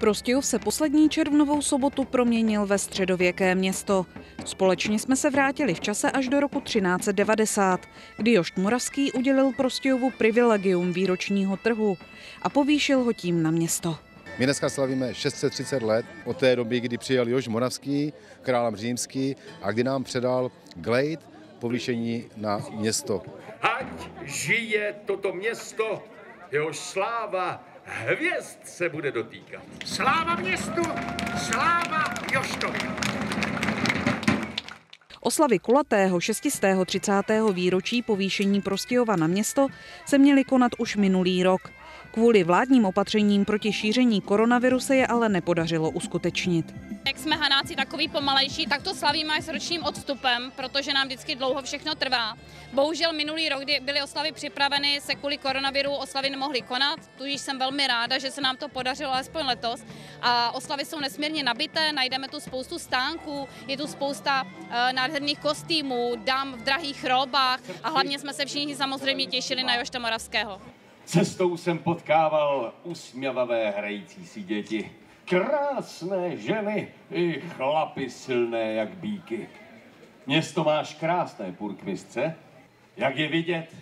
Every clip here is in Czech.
Prostějov se poslední červnovou sobotu proměnil ve středověké město. Společně jsme se vrátili v čase až do roku 1390, kdy Jošt Moravský udělil Prostějovu privilegium výročního trhu a povýšil ho tím na město. My dneska slavíme 630 let od té doby, kdy přijel Jošt Moravský, král římský, a kdy nám předal glejt povýšení na město. Ať žije toto město, jehož sláva hvězd se bude dotýkat. Sláva městu, sláva Joštovi. Oslavy kulatého 630. výročí povýšení Prostějova na město se měly konat už minulý rok. Kvůli vládním opatřením proti šíření koronaviru se je ale nepodařilo uskutečnit. Jak jsme Hanáci takový pomalejší, tak to slavíme s ročním odstupem, protože nám vždycky dlouho všechno trvá. Bohužel minulý rok, kdy byly oslavy připraveny, se kvůli koronaviru oslavy nemohly konat, tudíž jsem velmi ráda, že se nám to podařilo alespoň letos. A oslavy jsou nesmírně nabité, najdeme tu spoustu stánků, je tu spousta nádherných kostýmů, dám v drahých róbách a hlavně jsme se všichni samozřejmě těšili na Jošta Moravského. Cestou jsem potkával usměvavé hrající si děti. Krásné ženy i chlapy silné jak býky. Město máš krásné, purkmistře. Jak je vidět,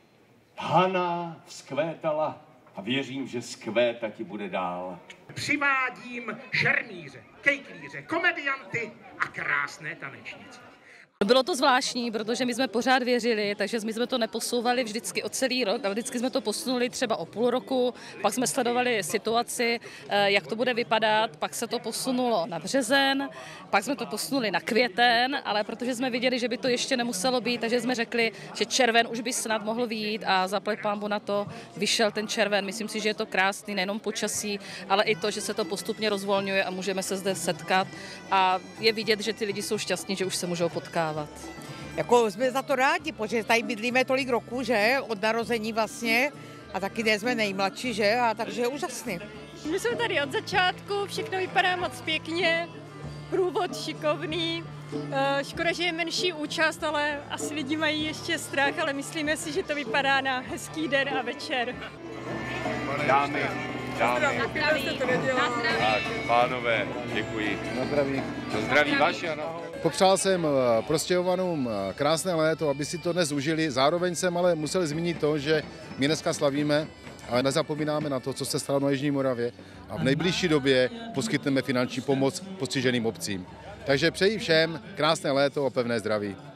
Hana vzkvétala a věřím, že zkvétat ti bude dál. Přivádím šermíře, kejklíře, komedianty a krásné tanečnice. Bylo to zvláštní, protože my jsme pořád věřili, takže my jsme to neposouvali vždycky o celý rok a vždycky jsme to posunuli třeba o půl roku, pak jsme sledovali situaci, jak to bude vypadat, pak se to posunulo na březen, pak jsme to posunuli na květen, ale protože jsme viděli, že by to ještě nemuselo být, takže jsme řekli, že červen už by snad mohl vyjít a zaplať pánbu na to vyšel ten červen. Myslím si, že je to krásný, nejenom počasí, ale i to, že se to postupně rozvolňuje a můžeme se zde setkat a je vidět, že ty lidi jsou šťastní, že už se můžou potkávat. Jako jsme za to rádi, protože tady bydlíme tolik roku, že? Od narození vlastně. A taky jsme nejmladší, že? A takže je úžasný. My jsme tady od začátku, všechno vypadá moc pěkně, průvod šikovný. Škoda, že je menší účast, ale asi lidi mají ještě strach, ale myslíme si, že to vypadá na hezký den a večer. Dámy. Na zdraví. Tak, pánové, děkuji. Na zdraví. Na zdraví vaši, ano. Popřál jsem Prostějovanům krásné léto, aby si to dnes užili. Zároveň jsem ale musel zmínit to, že my dneska slavíme, ale nezapomínáme na to, co se stalo na Jižní Moravě, a v nejbližší době poskytneme finanční pomoc postiženým obcím. Takže přeji všem krásné léto a pevné zdraví.